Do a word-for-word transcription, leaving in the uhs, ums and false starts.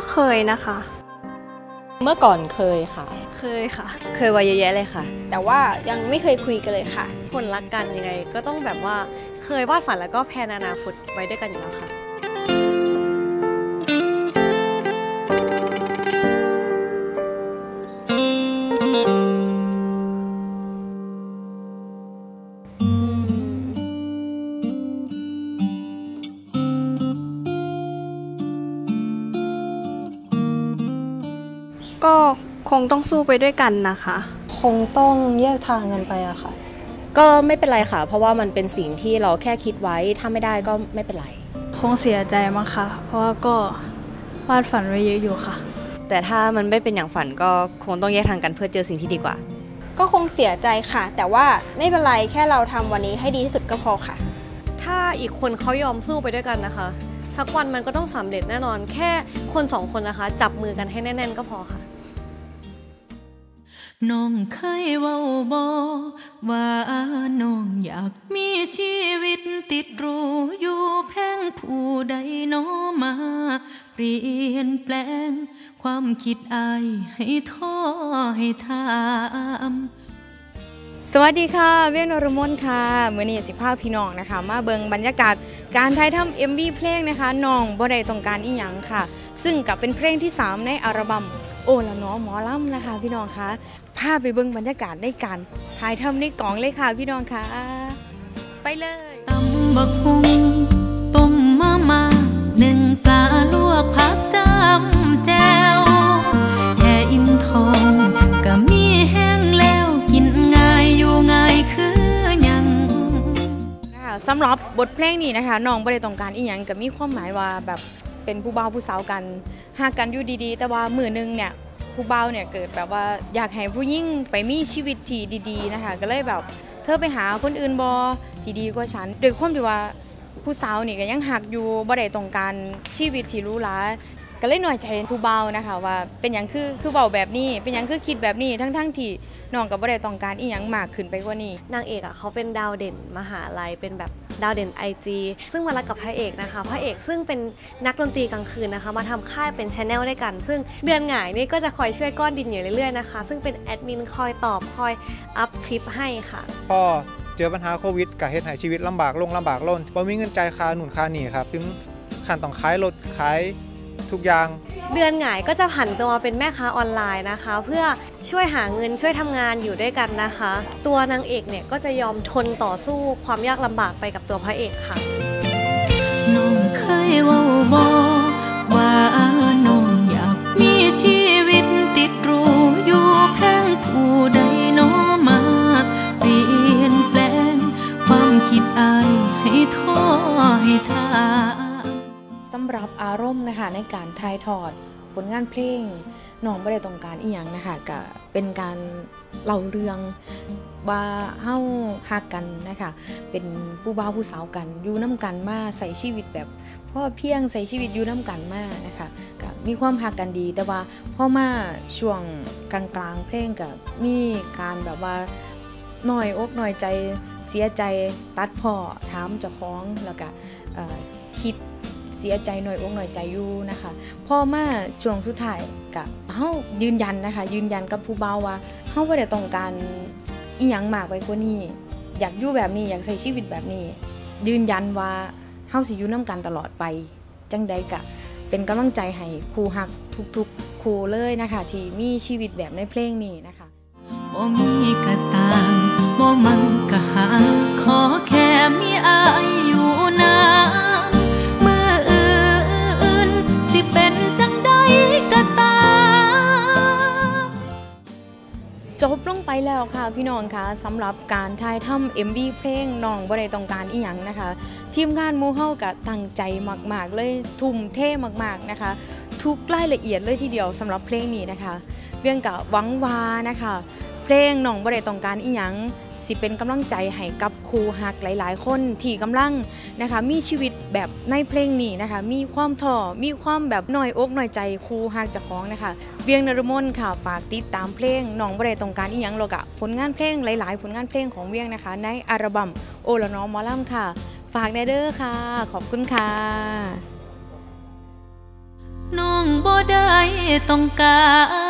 เคยนะคะเมื่อก่อนเคยค่ะเคยค่ะเคยว่าเยอะแยะเลยค่ะแต่ว่ายังไม่เคยคุยกันเลยค่ะคนรักกันยังไงก็ต้องแบบว่าเคยวาดฝันแล้วก็แพลนอนาคตไว้ด้วยกันอยู่แล้วค่ะก็คงต้องสู้ไปด้วยกันนะคะคงต้องแยกทางกันไปอะค่ะก็ไม่เป็นไรค่ะเพราะว่ามันเป็นสิ่งที่เราแค่คิดไว้ถ้าไม่ได้ก็ไม่เป็นไรคงเสียใจมั้งค่ะเพราะว่าก็วาดฝันไว้เยอะอยู่ค่ะแต่ถ้ามันไม่เป็นอย่างฝันก็คงต้องแยกทางกันเพื่อเจอสิ่งที่ดีกว่าก็คงเสียใจค่ะแต่ว่าไม่เป็นไรแค่เราทำวันนี้ให้ดีที่สุดก็พอค่ะถ้าอีกคนเขายอมสู้ไปด้วยกันนะคะสักวันมันก็ต้องสำเร็จแน่นอนแค่คนสองคนนะคะจับมือกันให้แน่นๆก็พอค่ะน้องเคยเว้าบ่ว่าน้องอยากมีชีวิตติดรู้อยู่แพงผู้ใดน้อมาเปลี่ยนแปลงความคิดอายให้ท้อให้ถามสวัสดีค่ะเวียงนรมนค่ะมื้อนี้สิพาพี่น้องนะคะมาเบิ่งบรรยากาศการถ่ายทำ เอ็ม วี เพลงนะคะน้องบ่ได้ต้องการอีหยังค่ะซึ่งกับเป็นเพลงที่สามในอัลบั้มโอละน้อหมอลำนะคะพี่น้องคะพาไปเบิ่งบรรยากาศในการถ่ายทำในกองเลยค่ะพี่น้องคะไปเลยตำบักหุ่งต้มมาม่าหนึ่งปลาลวกผักจำแจ่วแค่อิ่มท้องก็มีแห้งแล้วกินง่ายอยู่ง่ายคือหยังสำหรับบทเพลงนี้นะคะน้องบ่ได้ต้องการอีหยังก็มีความหมายว่าแบบเป็นผู้บ่าวผู้สาวกันหากกันอยู่ดีๆแต่ว่ามื้อนึงเนี่ยผู้บ่าวเนี่ยเกิดแบบว่าอยากให้ผู้หญิงไปมีชีวิตที่ดีๆนะคะก็เลยแบบเธอไปหาคนอื่นบ่ที่ดีกว่าฉันโดยความที่ว่าผู้สาวนี่ก็ยังหักอยู่บ่ได้ต้องการชีวิตที่หรูหราก็เลยหน่อยใจผู้บ่าวนะคะว่าเป็นหยังคือคือเว้าแบบนี้เป็นหยังคือคิดแบบนี้ทั้งๆที่น้องก็บ่ได้ต้องการอีหยังมากขึ้นไปกว่านี้นางเอกอ่ะเขาเป็นดาวเด่นมหาลัยเป็นแบบดาวเด่น ไอ จี ซึ่งมารักกับพระเอกนะคะพระเอกซึ่งเป็นนักดนตรีกลางคืนนะคะมาทำค่ายเป็นชาแนลด้วยกันซึ่งเดือนหงายนี่ก็จะคอยช่วยก้อนดินอยู่เรื่อยๆนะคะซึ่งเป็นแอดมินคอยตอบคอยอัพคลิปให้ค่ะพอเจอปัญหาโควิดกับเฮ็ดให้ชีวิตลำบากลงลำบากล้นบ่มีเงินจ่ายค่าหนุนค่าหนี้ครับถึงขั้นต้องขายรถขายทุกอย่างเดือนหงายก็จะผันตัวเป็นแม่ค้าออนไลน์นะคะเพื่อช่วยหาเงินช่วยทำงานอยู่ด้วยกันนะคะตัวนางเอกเนี่ยก็จะยอมทนต่อสู้ความยากลำบากไปกับตัวพระเอกค่ะน้องเคยเว้าบ่ว่าน้องอยากมีชีวิตติดรู้อยู่แพงผู้ใดน้อมาเปลี่ยนแปลงความคิดอายให้ท้อให้ถามสำหรับอารมณ์นะคะในการถ่ายทอดผลงานเพลงน้องไม่ได้ต้องการอีหยังนะคะก็เป็นการเล่าเรื่องว่าเฮาฮักกันนะคะเป็นผู้บ่าวผู้สาวกันอยู่น้ำกันมาใส่ชีวิตแบบพ่อเพียงใส่ชีวิตอยู่น้ำกันมานะคะก็มีความฮักกันดีแต่ว่าพ่อมาช่วงกลางๆเพลงก็มีการแบบว่าหน่อยอกหน่อยใจเสียใจตัดพ่อถามเจ้าของแล้วก็คิดเสียใจหน่อยอกหน่อยใจอยู่นะคะพอมาช่วงสุดท้ายกับเฮายืนยันนะคะยืนยันกับผู้บ่าวว่าเฮาบ่ได้ต้องการอีหยังมากไปกว่านี้อยากอยู่แบบนี้อยากใช้ชีวิตแบบนี้ยืนยันว่าเฮาสิอยู่นำกันตลอดไปจังใดก็เป็นกำลังใจให้คู่ฮักทุกๆคู่เลยนะคะที่มีชีวิตแบบในเพลงนี้นะคะบ่มีก็สร้างบ่มันก็หาขอแค่มีอายอยู่นะเป็นจังใดก็ตามจบลงไปแล้วค่ะพี่น้องค่ะสำหรับการถ่ายทำ เอ็ม วี เพลงน้องบ่ได้ต้องการอีหยังนะคะทีมงานหมู่เฮาก็ตั้งใจมากๆเลยทุ่มเทมากๆนะคะทุกรายละเอียดเลยทีเดียวสำหรับเพลงนี้นะคะเวียงก็หวังว่านะคะเพลงน้องบ่ได้ต้องการอีหยังสิเป็นกำลังใจให้กับคู่ฮักหลายๆคนที่กำลังนะคะมีชีวิตแบบในเพลงนี้นะคะมีความท้อมีความแบบน้อยอกน้อยใจคู่ฮักเจ้าของนะคะเวียงนฤมลค่ะฝากติดตามเพลงน้องบ่ได้ต้องการอีหยังหรอกอะผลงานเพลงหลายๆผลงานเพลงของเวียงนะคะในอัลบั้มโอละน้อหมอลำค่ะฝากแน่เด้อค่ะขอบคุณค่ะน้องบ่ได้ต้องการ